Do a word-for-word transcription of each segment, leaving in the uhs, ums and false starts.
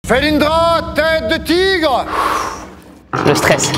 Felindra, tête de tigre. Le stress.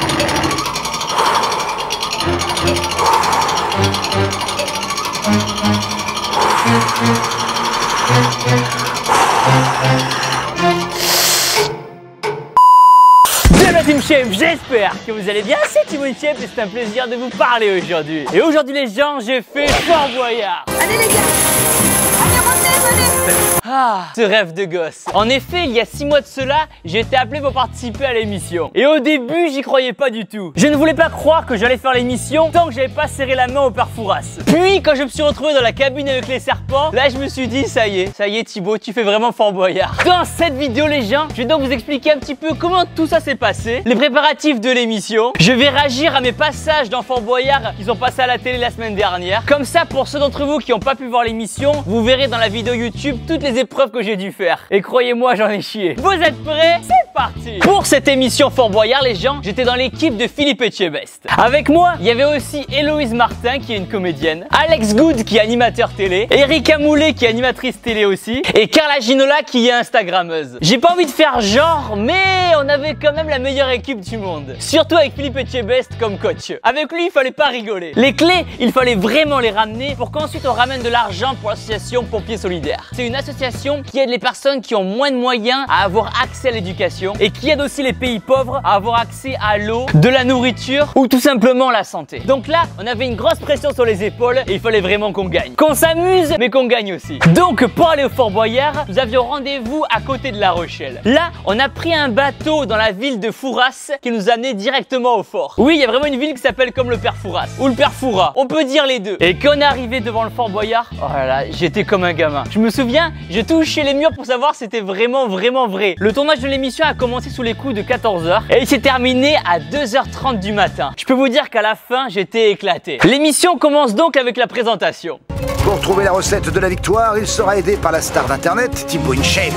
Bien la Team Chef, j'espère que vous allez bien, c'est Timon Chef et c'est un plaisir de vous parler aujourd'hui. Et aujourd'hui les gens, j'ai fait Fort Boyard. Allez les gars, allez revenez, venez. Ah, ce rêve de gosse. En effet, il y a six mois de cela, j'ai été appelé pour participer à l'émission. Et au début, j'y croyais pas du tout. Je ne voulais pas croire que j'allais faire l'émission tant que j'avais pas serré la main au père Fouras. Puis, quand je me suis retrouvé dans la cabine avec les serpents, là, je me suis dit, ça y est, ça y est Thibaut, tu fais vraiment Fort Boyard. Dans cette vidéo, les gens, je vais donc vous expliquer un petit peu comment tout ça s'est passé, les préparatifs de l'émission. Je vais réagir à mes passages dans Fort Boyard qui sont passés à la télé la semaine dernière. Comme ça, pour ceux d'entre vous qui n'ont pas pu voir l'émission, vous verrez dans la vidéo YouTube toutes les épreuves que j'ai dû faire. Et croyez-moi, j'en ai chié. Vous êtes prêts? C'est parti! Pour cette émission Fort Boyard, les gens, j'étais dans l'équipe de Philippe Etchebest. Avec moi, il y avait aussi Héloïse Martin, qui est une comédienne, Alex Good, qui est animateur télé, Erika Moulet, qui est animatrice télé aussi, et Carla Ginola, qui est instagrammeuse. J'ai pas envie de faire genre, mais on avait quand même la meilleure équipe du monde. Surtout avec Philippe Etchebest comme coach. Avec lui, il fallait pas rigoler. Les clés, il fallait vraiment les ramener pour qu'ensuite on ramène de l'argent pour l'association Pompiers Solidaires. C'est une association qui aide les personnes qui ont moins de moyens à avoir accès à l'éducation et qui aide aussi les pays pauvres à avoir accès à l'eau, de la nourriture ou tout simplement la santé. Donc là, on avait une grosse pression sur les épaules et il fallait vraiment qu'on gagne. Qu'on s'amuse, mais qu'on gagne aussi. Donc pour aller au Fort Boyard, nous avions rendez-vous à côté de La Rochelle. Là, on a pris un bateau dans la ville de Fouras qui nous amenait directement au fort. Oui, il y a vraiment une ville qui s'appelle comme le Père Fouras ou le Père Fouras. On peut dire les deux. Et quand on est arrivé devant le Fort Boyard, oh là là, j'étais comme un gamin. Je me souviens, je touchais les murs pour savoir si c'était vraiment vraiment vrai. Le tournage de l'émission a commencé sous les coups de quatorze heures et il s'est terminé à deux heures trente du matin. Je peux vous dire qu'à la fin, j'étais éclaté. L'émission commence donc avec la présentation. Pour trouver la recette de la victoire, il sera aidé par la star d'internet, Timon Chef.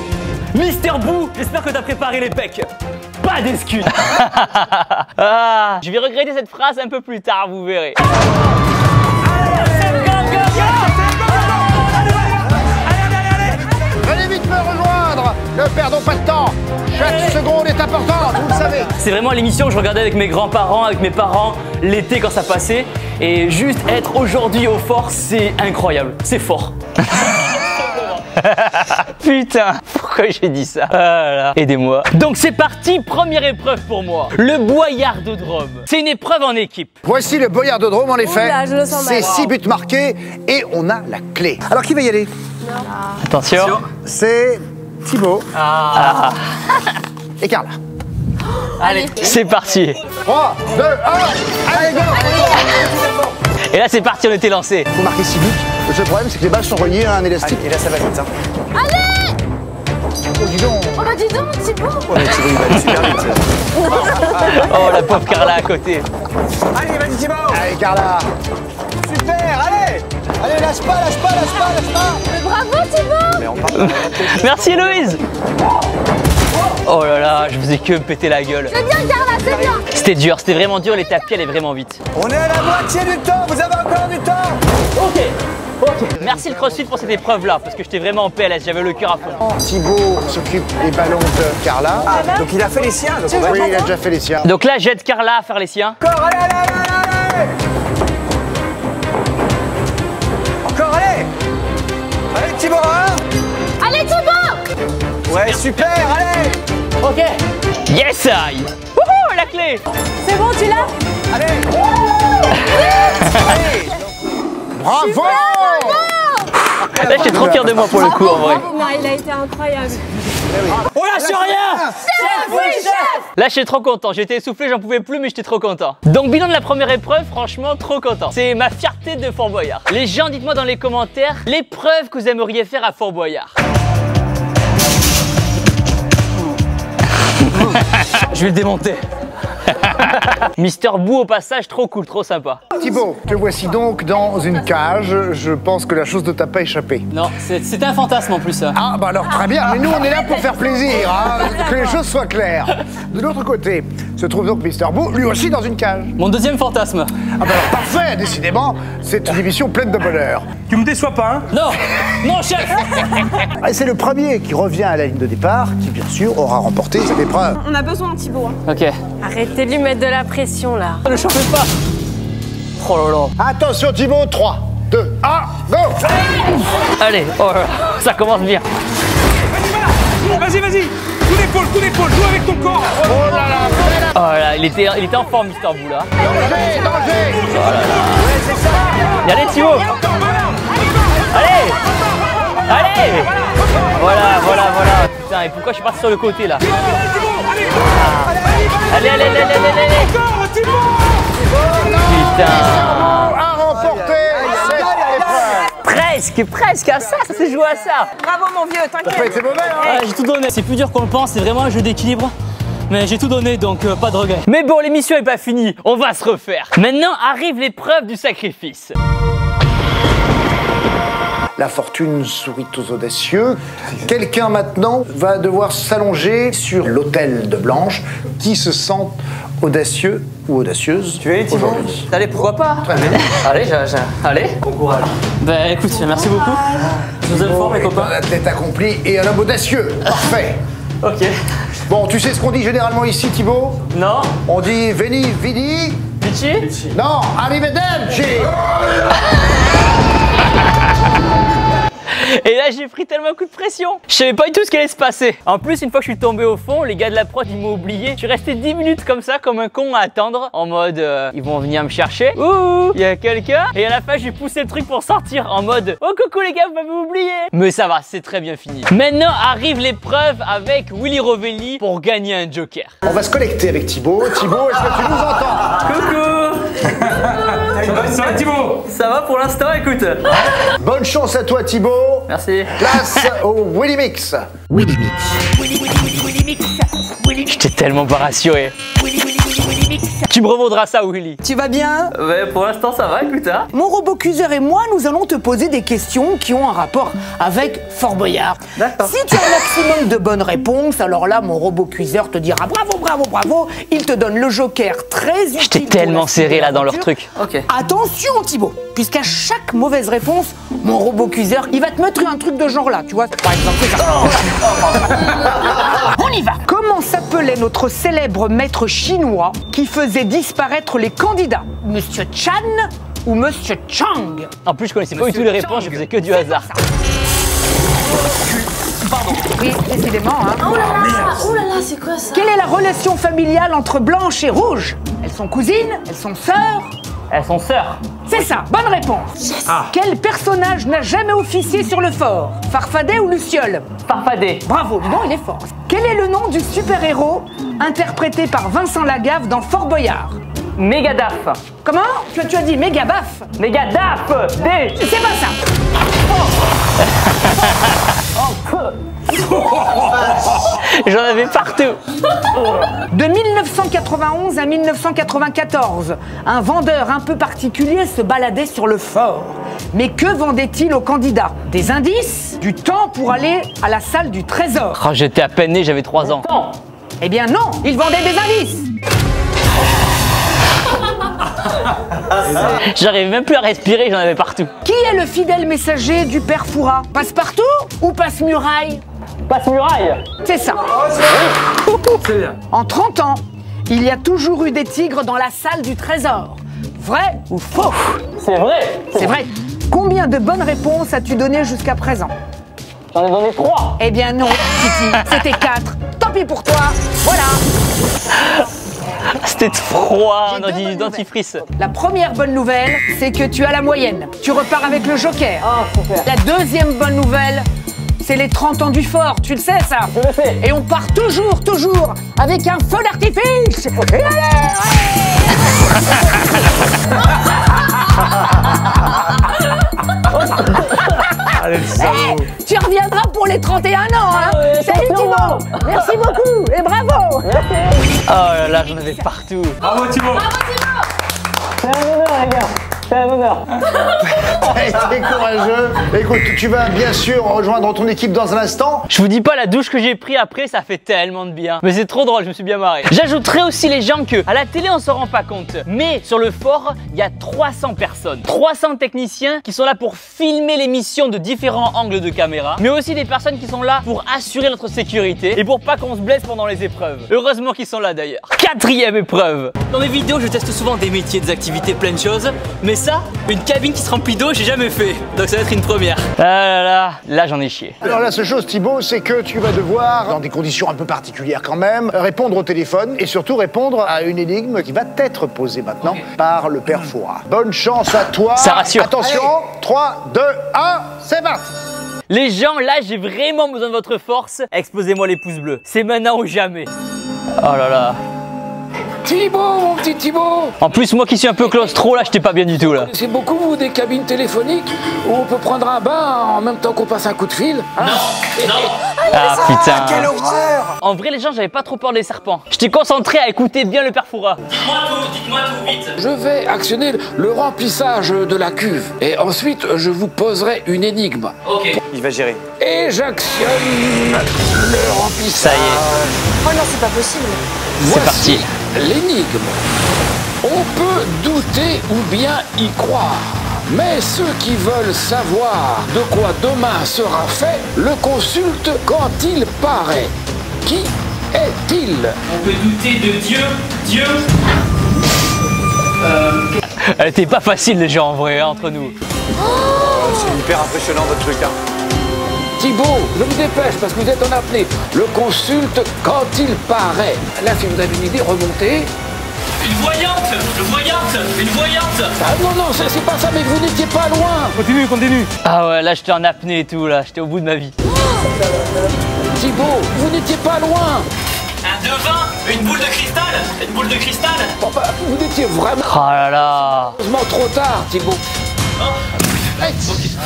Mister Boo, j'espère que t'as préparé les pecs. Pas d'excuses. Ah, je vais regretter cette phrase un peu plus tard, vous verrez. Allez vite me rejoindre, ne perdons pas de temps. Chaque seconde est importante, vous le savez. C'est vraiment l'émission que je regardais avec mes grands-parents, avec mes parents, l'été quand ça passait. Et juste être aujourd'hui au fort, c'est incroyable, c'est fort. Putain, pourquoi j'ai dit ça? Voilà. Aidez-moi. Donc c'est parti, première épreuve pour moi. Le boyardodrome. C'est une épreuve en équipe. Voici le boyardodrome en effet. Oula, je le sens mal. C'est six buts marqués et on a la clé. Alors qui va y aller? Attention. C'est Thibaut Ah. et Carla. Allez, c'est parti. trois, deux, un, allez go! Et là c'est parti, on était lancé. Vous marquez six buts. Le seul problème c'est que les balles sont reliées à un élastique. Et là ça va vite hein. Allez. Oh dis donc. Oh bah dis donc Thibaut. Oh mais Thibaut il va aller super vite. Oh la pauvre Carla à côté. Allez vas-y Thibaut. Allez Carla. Super, allez. Allez lâche pas, lâche pas, lâche pas, lâche pas. Mais bravo Thibaut. Mais on parle. Merci Héloïse. Oh là là, je faisais que me péter la gueule. C'est bien Carla, c'est bien. C'était dur, c'était vraiment dur, les tapis allaient vraiment vite. On est à la moitié du temps, vous avez encore du temps. Ok, ok. Merci le CrossFit pour cette épreuve-là, parce que j'étais vraiment en P L S, j'avais le cœur à fond. Thibaut s'occupe des ballons de Carla. Ah, donc il a fait les siens. Donc oui, il a déjà fait les siens. Donc là, j'aide Carla à faire les siens. Encore, allez, allez, allez, allez. Encore, allez. Allez Thibaut, hein. Allez Thibaut. Ouais, super, allez. Ok. Yes, I. Wouhou, la clé. C'est bon, tu l'as? Allez. Allez. Bravo. Là, j'étais trop fier de moi pour le coup, en vrai. Non, il a été incroyable. On lâche rien. Chef, oui, chef. Là, j'étais trop content. J'étais essoufflé, j'en pouvais plus, mais j'étais trop content. Donc, bilan de la première épreuve, franchement, trop content. C'est ma fierté de Fort Boyard. Les gens, dites-moi dans les commentaires l'épreuve que vous aimeriez faire à Fort Boyard. Je vais le démonter. Mister Boo au passage, trop cool, trop sympa. Thibaut, te voici donc dans une cage. Je pense que la chose ne t'a pas échappé. Non, c'était un fantasme en plus ça. Ah bah alors très bien, mais nous on est là pour faire plaisir, hein, que les choses soient claires. De l'autre côté se trouve donc Mister Boo, lui aussi dans une cage. Mon deuxième fantasme. Ah bah alors parfait, décidément, c'est une émission pleine de bonheur. Tu me déçois pas, hein? Non, non, chef. Et c'est le premier qui revient à la ligne de départ, qui bien sûr aura remporté cette épreuve. On a besoin de Thibaut. Hein. Ok. Arrêtez de lui mettre de la pression là. Ne chauffez pas. Oh là là. Attention Thibaut, trois, deux, un, go! Allez, oh là là, ça commence bien. Vas-y, vas-y! Coup d'épaule, coup d'épaule, joue avec ton corps! Oh là là, belle Oh là là, il était, il était en forme, Mister Boo là. danger, danger! Ouais, c'est ça. Allez, Thibaut. Allez. Allez. Voilà, voilà, voilà. Putain, et pourquoi je suis parti sur le côté là? Ah. Allez, allez, allez, allez, allez, allez. Putain. A remporté cette épreuve. Presque, presque à ça, ça s'est joué à ça. Bravo mon vieux, Ça t'inquiète. été mauvais, hein? Ah, j'ai tout donné. C'est plus dur qu'on le pense, c'est vraiment un jeu d'équilibre. Mais j'ai tout donné, donc euh, pas de regret. Mais bon, l'émission est pas finie, on va se refaire. Maintenant arrive l'épreuve du sacrifice. La fortune sourit aux audacieux. Quelqu'un maintenant va devoir s'allonger sur l'autel de Blanche qui se sent audacieux ou audacieuse. Tu veux aller, Thibaut? Allez, pourquoi pas? Très bien. Allez, j'ai, j'ai- allez. Bon courage. Bah écoute, merci beaucoup. Je vous aime fort, mes copains. La tête accomplie et un homme audacieux. Parfait. Ok. Bon, tu sais ce qu'on dit généralement ici, Thibaut? Non? On dit Veni, Vidi. Vici? Non, arrivederci. Et là, j'ai pris tellement un coup de pression. Je savais pas du tout ce qui allait se passer. En plus, une fois que je suis tombé au fond, les gars de la prod, ils m'ont oublié. Je suis resté dix minutes comme ça, comme un con à attendre. En mode, euh, ils vont venir me chercher. Ouh, il y a quelqu'un. Et à la fin, j'ai poussé le truc pour sortir en mode, oh coucou les gars, vous m'avez oublié. Mais ça va, c'est très bien fini. Maintenant arrive l'épreuve avec Willy Rovelli pour gagner un joker. On va se connecter avec Thibaut. Thibaut, est-ce que tu nous entends? Coucou. Ça va, ça va, Thibaut? Ça va pour l'instant, écoute. Bonne chance à toi, Thibaut. Merci. Place au Willy Mix. Willy Mix. J'étais tellement pas rassuré. Tu me revaudras ça, Willy. Tu vas bien? Ouais, pour l'instant, ça va, écoute, hein. Mon robot-cuiseur et moi, nous allons te poser des questions qui ont un rapport avec Fort Boyard. D'accord. Si tu as un maximum de bonnes réponses, alors là, mon robot-cuiseur te dira bravo, bravo, bravo. Il te donne le joker très utile. J'étais pour tellement la suite serré de là dans leur l'aventure. truc. Ok. Attention, Thibaut, puisqu'à chaque mauvaise réponse, mon robot-cuiseur, il va te mettre un truc de genre là, tu vois. Par exemple, c'est ça. On y va. Comment s'appelait notre célèbre maître chinois qui faisait disparaître les candidats? Monsieur Chan ou Monsieur Chang? En plus, je connaissais pas du tout les réponses, je faisais que du hasard. Pardon. Oui, décidément, hein. Oh là là, oh là là, c'est quoi ça? Quelle est la relation familiale entre Blanche et Rouge? Elles sont cousines? Elles sont sœurs? Elles sont sœurs. C'est ça, bonne réponse. Quel personnage n'a jamais officié sur le fort? Farfadet ou Luciole? Farfadet. Bravo, dis donc, il est fort. Quel est le nom du super-héros interprété par Vincent Lagaffe dans Fort Boyard? Mégadaf. Comment? Tu as, tu as dit méga baf? Mégadaf. D. C'est pas ça. J'en avais partout. De mille neuf cent quatre-vingt-onze à mille neuf cent quatre-vingt-quatorze, un vendeur un peu particulier se baladait sur le fort. Mais que vendait-il aux candidats? Des indices? Du temps pour aller à la salle du trésor? Oh, j'étais à peine né, j'avais trois ans. Eh bien non, il vendait des indices. J'arrivais même plus à respirer, j'en avais partout. Qui est le fidèle messager du père Fouras? Passe-partout ou passe-muraille? Passe-muraille. C'est ça. C'est bien. En trente ans, il y a toujours eu des tigres dans la salle du trésor. Vrai ou faux? C'est vrai. C'est vrai. Combien de bonnes réponses as-tu donné jusqu'à présent? J'en ai donné trois. Eh bien non, Titi, c'était quatre. Tant pis pour toi. Voilà. C'était froid, on a deux dit bonnes dentifrice. La première bonne nouvelle, c'est que tu as la moyenne. Tu repars avec le joker. Ah, super. La deuxième bonne nouvelle, c'est les trente ans du fort. Tu le sais, ça? Je le sais. Et on part toujours, toujours avec un feu d'artifice. Et allez, Allez, le salaud. hey, tu reviendras pour les trente et un ans, hein? ouais, Salut attention. Thibaut. Merci beaucoup et bravo. Oh là là, j'en avais partout. Bravo, Thibaut. C'est un honneur, les gars. C'est un honneur. T'as été courageux. Écoute, tu vas bien sûr rejoindre ton équipe dans un instant. Je vous dis pas la douche que j'ai pris après, ça fait tellement de bien. Mais c'est trop drôle, je me suis bien marré. J'ajouterai aussi les gens que à la télé on s'en rend pas compte. Mais sur le fort, il y a trois cents personnes. trois cents techniciens qui sont là pour filmer l'émission de différents angles de caméra. Mais aussi des personnes qui sont là pour assurer notre sécurité et pour pas qu'on se blesse pendant les épreuves. Heureusement qu'ils sont là d'ailleurs. Quatrième épreuve. Dans mes vidéos, je teste souvent des métiers, des activités, plein de choses. Mais ça, une cabine qui se remplit d'eau, j'ai jamais fait. Donc ça va être une première. Ah là là, là j'en ai chié. Alors la seule chose, Thibaut, c'est que tu vas devoir, dans des conditions un peu particulières quand même, répondre au téléphone et surtout répondre à une énigme qui va t'être posée maintenant par le père Fouras. Bonne chance à toi. Ça rassure. Attention, trois, deux, un, c'est parti. Les gens, là, j'ai vraiment besoin de votre force. Exposez-moi les pouces bleus. C'est maintenant ou jamais. Oh là là. Thibaut, mon petit Thibaut! En plus, moi qui suis un peu claustro, là, j'étais pas bien du tout, là. C'est beaucoup, vous, des cabines téléphoniques où on peut prendre un bain en même temps qu'on passe un coup de fil? Hein? Non, non. Ah, putain. Quelle horreur! En vrai, les gens, j'avais pas trop peur des serpents. J'étais concentré à écouter bien le père Fouras. Dites-moi tout, dites-moi tout, vite. Je vais actionner le remplissage de la cuve. Et ensuite, je vous poserai une énigme. Ok. Il va gérer. Et j'actionne le remplissage. Ça y est. Oh non, c'est pas possible. C'est parti. L'énigme. On peut douter ou bien y croire. Mais ceux qui veulent savoir de quoi demain sera fait le consultent quand il paraît. Qui est-il? On peut douter de Dieu. Dieu. Euh... Elle était pas facile déjà en vrai, hein, entre nous. Oh, c'est hyper impressionnant votre truc. Hein. Thibaut, je me dépêche parce que vous êtes en apnée. Le consulte quand il paraît. Là, si vous avez une idée, remontez. Une voyante, une voyante, une voyante. Ah non, non, c'est pas ça, mais vous n'étiez pas loin. Continue, continue. Ah ouais, là j'étais en apnée et tout, là, j'étais au bout de ma vie. Thibaut, vous n'étiez pas loin. Un devin, une boule de cristal, une boule de cristal. Bon, bah, vous étiez vraiment Oh là là. trop tard, Thibaut. Oh. Hey,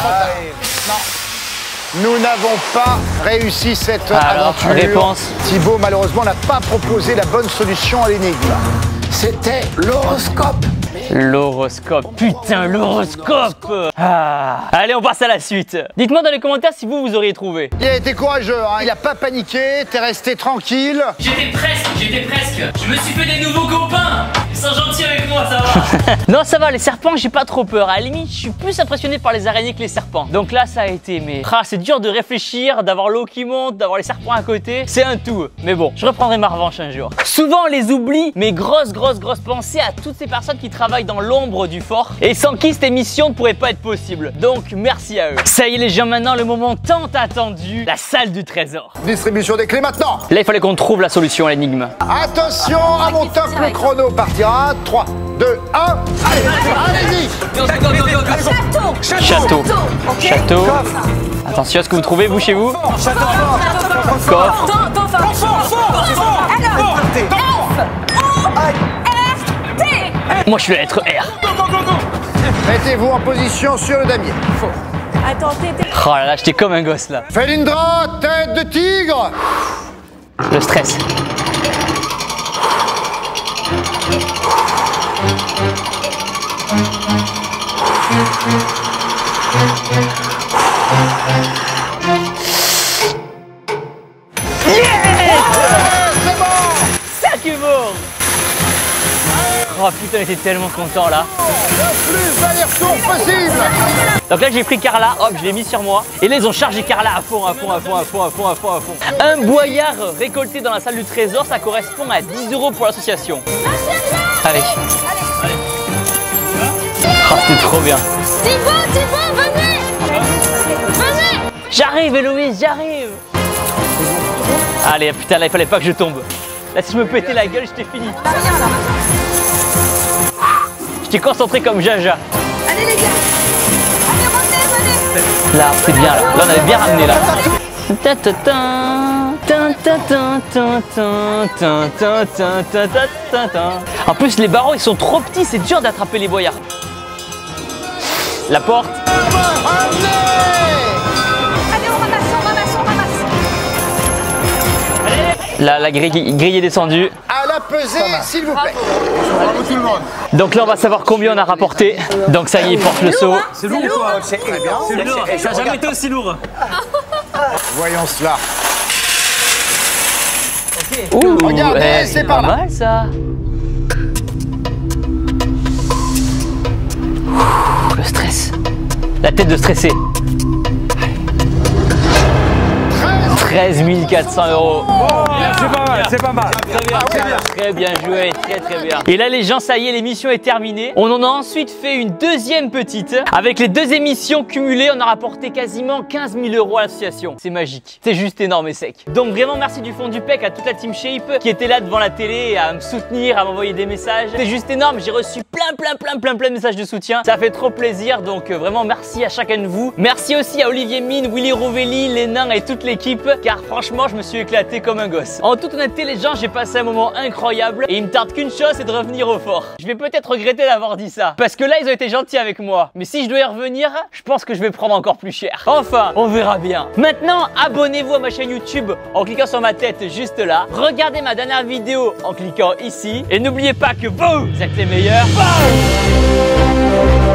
Nous n'avons pas réussi cette Alors, aventure. réponse. Thibaut, malheureusement, n'a pas proposé la bonne solution à l'énigme. C'était l'horoscope. L'horoscope, putain, l'horoscope. Ah. Allez, on passe à la suite. Dites-moi dans les commentaires si vous, vous auriez trouvé. Il a été courageux, hein. Il a pas paniqué, t'es resté tranquille. J'étais presque, j'étais presque. Je me suis fait des nouveaux copains. Ils sont gentils avec moi, ça va. Non, ça va, les serpents, j'ai pas trop peur. À la limite, je suis plus impressionné par les araignées que les serpents. Donc là, ça a été, mais ah, c'est dur de réfléchir, d'avoir l'eau qui monte, d'avoir les serpents à côté. C'est un tout. Mais bon, je reprendrai ma revanche un jour. Souvent, on les oublie, mais grosse, grosse, grosse pensée à toutes ces personnes qui travaillent dans l'ombre du fort et sans qui cette émission ne pourrait pas être possible. Donc, merci à eux. Ça y est, les gens, maintenant, le moment tant attendu, la salle du trésor. Distribution des clés maintenant. Là, il fallait qu'on trouve la solution à l'énigme. Attention à mon top, le chrono partira. trois, deux, un, allez, allez-y. Château. Château. Ok. Château. Attention à ce que vous trouvez, vous, chez vous. Château fort. Coffre. Temps, temps, fort. Alors, F, O, R, T. Moi, je suis la lettre R. Mettez-vous en position sur le damier. Attends, T, T. Oh là là, j'étais comme un gosse, là. Felindra, tête de tigre. Le stress. Ça qui est bon. Oh putain, j'étais tellement content là. Le plus d'aller-retour possible. Donc là j'ai pris Carla, hop, je l'ai mis sur moi. Et là ils ont chargé Carla à fond, à fond, à fond, à fond, à fond, à fond, à fond. Un boyard récolté dans la salle du trésor, ça correspond à dix euros pour l'association. Allez. Allez. Oh, c'était trop bien. Thibaut, Thibaut, venez. Venez. J'arrive Héloïse, j'arrive. Allez, putain, là il fallait pas que je tombe. Là si je me pétais la gueule, j'étais fini. J'étais concentré comme Jaja. Allez les gars. Allez, revenez, venez. Là, c'est bien là. Là on avait bien ramené là. En plus les barreaux ils sont trop petits, c'est dur d'attraper les boyards. La porte. Allez, on ramasse, on ramasse, on ramasse. Allez. La, la grille, grille est descendue. À la pesée, s'il vous plaît. Bravo tout le monde. Donc là, on va savoir combien on a rapporté. Donc ça y est, il porte le seau. C'est lourd ou pas? C'est très bien. C'est lourd. Ça n'a jamais été aussi lourd. Voyons cela. Ouh, Regardez, eh, c'est pas par là. mal ça. Ouh, le stress. La tête de stressé. treize mille quatre cents euros. C'est pas mal, c'est pas mal. Très bien, très bien, très bien joué, très très bien. Et là les gens, ça y est, l'émission est terminée. On en a ensuite fait une deuxième petite. Avec les deux émissions cumulées, on a rapporté quasiment quinze mille euros à l'association. C'est magique, c'est juste énorme et sec. Donc vraiment merci du fond du pec à toute la team Shape qui était là devant la télé à me soutenir, à m'envoyer des messages. C'est juste énorme, j'ai reçu plein plein plein plein plein de messages de soutien. Ça fait trop plaisir, donc euh, vraiment merci à chacun de vous. Merci aussi à Olivier Mine, Willy Rovelli, les nains et toute l'équipe, car franchement je me suis éclaté comme un gosse. En toute honnêteté les gens, j'ai passé un moment incroyable et il me tarde qu'une chose, c'est de revenir au fort. Je vais peut-être regretter d'avoir dit ça, parce que là ils ont été gentils avec moi, mais si je dois y revenir, je pense que je vais prendre encore plus cher. Enfin, on verra bien. Maintenant, abonnez-vous à ma chaîne YouTube en cliquant sur ma tête juste là. Regardez ma dernière vidéo en cliquant ici. Et n'oubliez pas que vous êtes les meilleurs. Bye.